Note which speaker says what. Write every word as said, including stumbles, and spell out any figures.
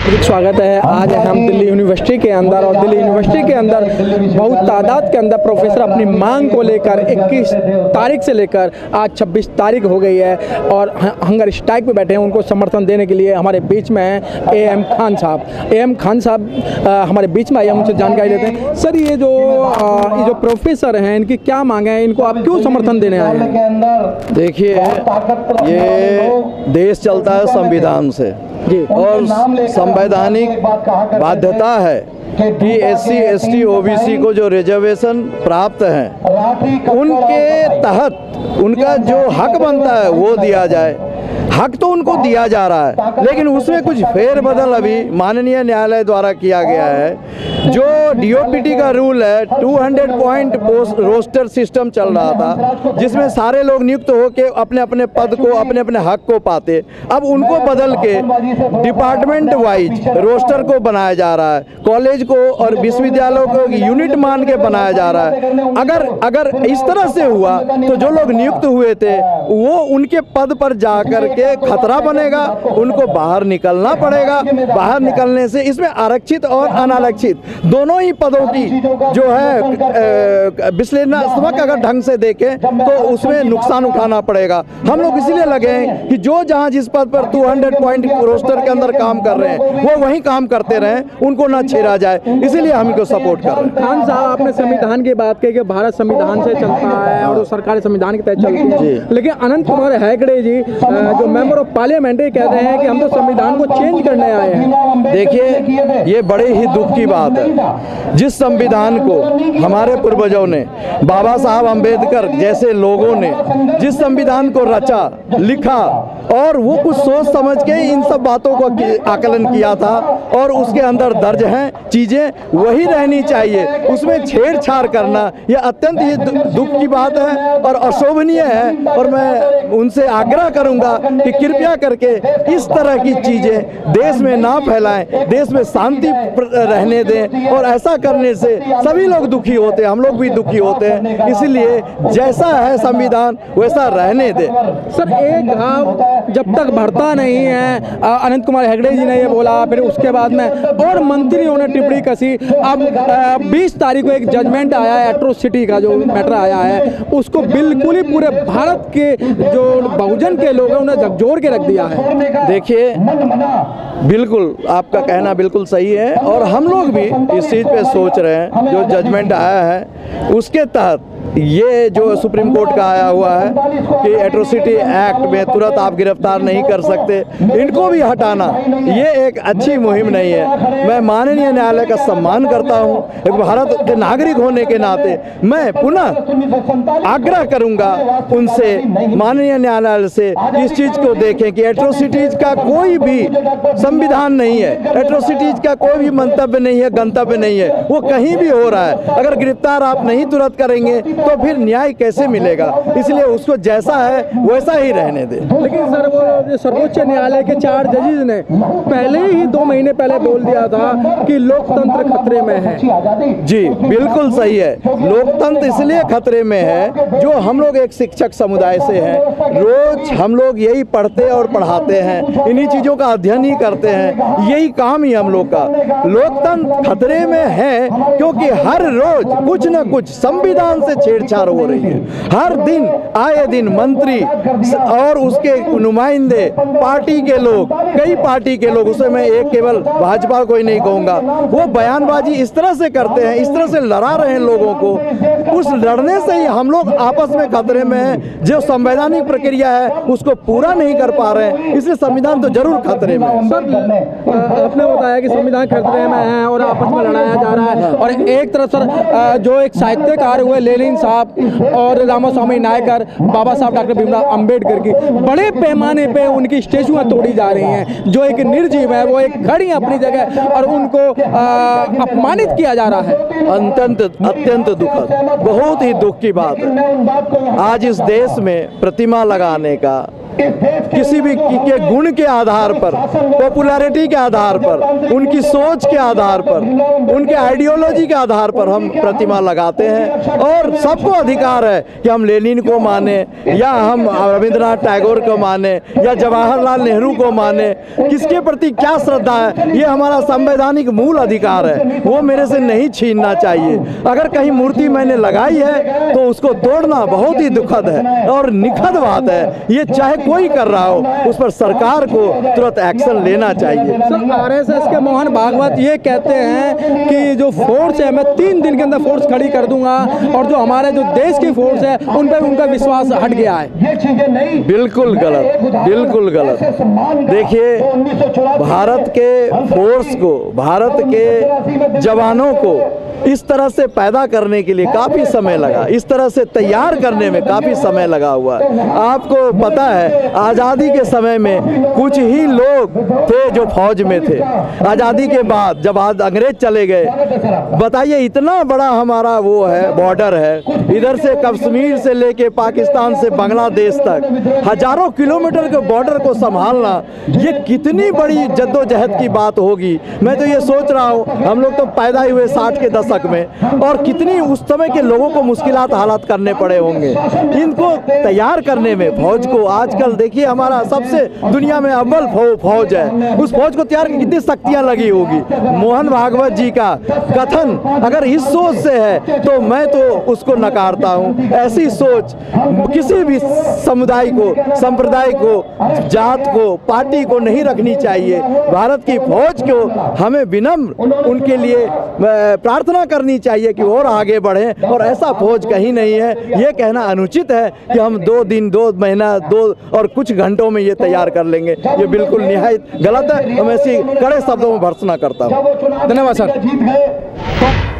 Speaker 1: स्वागत है। आज हम दिल्ली यूनिवर्सिटी के अंदर और दिल्ली यूनिवर्सिटी के अंदर बहुत तादाद के अंदर प्रोफेसर अपनी मांग को लेकर इक्कीस तारीख से लेकर आज छब्बीस तारीख हो गई है और हंगर स्ट्राइक पे बैठे हैं। उनको समर्थन देने के लिए हमारे बीच में हैं ए एम खान साहब। ए एम खान साहब हमारे बीच में आए, हम उनसे जानकारी लेते हैं। सर, ये जो आ, ये जो प्रोफेसर हैं, इनकी क्या मांग है, इनको आप क्यों समर्थन देने आए हैं?
Speaker 2: देखिए, ये देश चलता है संविधान से
Speaker 1: जी,
Speaker 2: और संवैधानिक बाध्यता है कि S C S T O B C को जो रिजर्वेशन प्राप्त हैं उनके तहत उनका जो हक बनता है वो दिया जाए। हक तो उनको दिया जा रहा है, लेकिन उसमें कुछ फेरबदल अभी माननीय न्यायालय द्वारा किया गया है। जो डी ओ पी टी का रूल है, दो सौ पॉइंट पोस्ट रोस्टर सिस्टम चल रहा था, जिसमें सारे लोग नियुक्त होकर अपने अपने पद को, अपने अपने हक को पाते। अब उनको बदल के डिपार्टमेंट वाइज रोस्टर को बनाया जा रहा है, कॉलेज को और विश्वविद्यालयों को यूनिट मान के बनाया जा रहा है। अगर अगर इस तरह से हुआ तो जो लोग नियुक्त हुए थे वो उनके पद पर जाकर के खतरा बनेगा, उनको बाहर निकलना पड़ेगा। बाहर निकलने से इसमें आरक्षित और अनारक्षित दोनों ही पदों की जो है विश्लेषणात्मक अगर ढंग से देखें तो उसमें नुकसान उठाना पड़ेगा। हम लोग इसीलिए लगे हैं कि जो जहां जिस पद पर दो सौ पॉइंट रोस्टर के अंदर काम कर रहे हैं वो वहीं काम करते रहें, उनको ना छेड़ा जाए, इसीलिए हम इनको सपोर्ट कर रहे हैं।
Speaker 1: खान साहब, आपने संविधान की बात की कि भारत संविधान से चलता है और सरकार संविधान के तहत चलती है, लेकिन अनंत कुमार हेगड़े जी जो मेंबर ऑफ पार्लियामेंट कहते हैं कि हम तो संविधान को चेंज करने आए हैं।
Speaker 2: देखिए, ये बड़े ही दुख की बात है। जिस संविधान को हमारे पूर्वजों ने, बाबा साहब अंबेडकर जैसे लोगों ने जिस संविधान को रचा, लिखा और वो कुछ सोच समझ के इन सब बातों को आकलन किया था और उसके अंदर दर्ज हैं चीजें, वही रहनी चाहिए। उसमें छेड़छाड़ करना यह अत्यंत ही दुख की बात है और अशोभनीय है। और मैं उनसे आग्रह करूंगा कि कृपया करके इस तरह की चीजें देश में ना फैलाएं, देश में शांति रहने दें। और ऐसा करने से सभी लोग दुखी होते हैं, हम लोग भी दुखी होते हैं, इसलिए जैसा है संविधान वैसा रहने दें।
Speaker 1: सर, एक घाव जब तक भरता नहीं है, अनंत कुमार हेगड़े जी ने ये बोला, फिर उसके बाद में और मंत्रियों ने टिप्पणी कसी। अब बीस तारीख को एक जजमेंट आया है, एट्रोसिटी का जो मैटर आया है, उसको बिल्कुल ही पूरे भारत के जो बहुजन के लोग हैं उन्हें झकझोर के रख दिया है।
Speaker 2: देखिए, बिल्कुल आपका कहना बिल्कुल सही है और हम लोग भी इस चीज़ पे सोच रहे हैं। जो जजमेंट आया है उसके तहत ये जो सुप्रीम कोर्ट का आया हुआ है कि एट्रोसिटी एक्ट में तुरंत आप गिरफ्तार नहीं कर सकते, इनको भी हटाना ये एक अच्छी मुहिम नहीं है। मैं माननीय न्यायालय का सम्मान करता हूं, एक भारत के नागरिक होने के नाते मैं पुनः आग्रह करूंगा उनसे, माननीय न्यायालय से, इस चीज़ को देखें कि एट्रोसिटीज का कोई भी संविधान नहीं है, एट्रोसिटीज का कोई भी मंतव्य नहीं है, गंतव्य नहीं है, वो कहीं भी हो रहा है। अगर गिरफ्तार आप नहीं तुरंत करेंगे तो फिर न्याय कैसे मिलेगा? इसलिए उसको जैसा है वैसा ही रहने दे।
Speaker 1: लेकिन सर, वो सर्वोच्च न्यायालय के चार जजेस ने पहले ही दो महीने पहले बोल दिया था कि लोकतंत्र खतरे में है।
Speaker 2: जी बिल्कुल सही है, लोकतंत्र इसलिए खतरे में है जो हम लोग एक शिक्षक समुदाय से हैं, रोज हम लोग यही पढ़ते और पढ़ाते हैं, इन्हीं चीजों का अध्ययन ही करते हैं, यही काम ही हम लोग का। लोकतंत्र खतरे में है क्योंकि हर रोज कुछ न कुछ संविधान से छेड़छाड़ हो रही है। हर दिन आए दिन मंत्री और उसके नुमाइंदे, पार्टी के लोग, कई पार्टी के लोग, उसमें मैं एक केवल भाजपा को ही नहीं कहूंगा, वो बयानबाजी इस तरह से करते हैं, इस तरह से लड़ा रहे हैं लोगों को। उस लड़ने से ही हम लोग आपस में खतरे में हैं। जो संवैधानिक प्रक्रिया है उसको पूरा नहीं कर पा रहे हैं, इसलिए संविधान तो जरूर खतरे में है।
Speaker 1: सर, आपने बताया कि संविधान खतरे में है और आपस में लड़ाया जा रहा है, और एक तरफ सर जो एक साहित्यकार हुए लेनिन साहब और रामास्वामी नायकर, बाबा साहब डॉक्टर भीमराव अंबेडकर की बड़े पैमाने पे उनकी स्टेचुएं तोड़ी जा रही हैं। जो एक निर्जीव है वो एक खड़ी अपनी जगह और उनको अपमानित किया जा रहा है।
Speaker 2: अत्यंत अत्यंत दुखद, बहुत ही दुख की बात है। आज इस देश में प्रतिमा लगाने का किसी भी के गुण के आधार पर, पॉपुलैरिटी के आधार पर, उनकी सोच के आधार पर, उनके आइडियोलॉजी के आधार पर हम प्रतिमा लगाते हैं। और सबको अधिकार है कि हम लेनिन को माने या हम रविंद्रनाथ टैगोर को माने या जवाहरलाल नेहरू को माने, किसके प्रति क्या श्रद्धा है ये हमारा संवैधानिक मूल अधिकार है, वो मेरे से नहीं छीनना चाहिए। अगर कहीं मूर्ति मैंने लगाई है तो उसको तोड़ना बहुत ही दुखद है और निखद बात है। ये चाहे कोई कर रहा हो, उस पर सरकार को तुरंत एक्शन लेना चाहिए।
Speaker 1: सर, आरएसएस के मोहन भागवत ये कहते हैं कि जो फोर्स है मैं तीन दिन के अंदर फोर्स खड़ी कर दूंगा और जो हमारे जो देश की फोर्स है उन पर उनका विश्वास हट गया है।
Speaker 2: बिल्कुल गलत, बिल्कुल गलत। देखिए, भारत के फोर्स को, भारत के जवानों को इस तरह से पैदा करने के लिए काफ़ी समय लगा, इस तरह से तैयार करने में काफ़ी समय लगा हुआ है। आपको पता है आज़ादी के समय में कुछ ही लोग थे जो फौज में थे। आज़ादी के बाद जब आज अंग्रेज चले गए, बताइए इतना बड़ा हमारा वो है बॉर्डर है, इधर से कश्मीर से लेके पाकिस्तान से बांग्लादेश तक हजारों किलोमीटर के बॉर्डर को संभालना, ये कितनी बड़ी जद्दोजहद की बात होगी। मैं तो ये सोच रहा हूँ, हम लोग तो पैदा ही हुए साठ के दशक में, और कितनी उस समय के लोगों को मुश्किलात हालात करने पड़े होंगे इनको तैयार करने में। फौज को आजकल देखिए हमारा सबसे दुनिया में अव्वल फौज है, उस फौज को तैयार करने कितनी शक्तियां लगी होगी। मोहन भागवत जी का कथन अगर इस सोच से है तो मैं तो उसको नकारता हूँ। ऐसी सोच किसी भी समुदाय को, संप्रदाय को, जात को, पार्टी को नहीं रखनी चाहिए। भारत की फौज को हमें विनम्र उनके लिए प्रार्थना करनी चाहिए कि और आगे बढ़ें, और ऐसा फौज कहीं नहीं है। ये कहना अनुचित है कि हम दो दिन, दो महीना, दो और कुछ घंटों में ये तैयार कर लेंगे, ये बिल्कुल निहायत गलत है। मैं ऐसी कड़े शब्दों में भर्त्सना करता हूँ।
Speaker 1: धन्यवाद सर।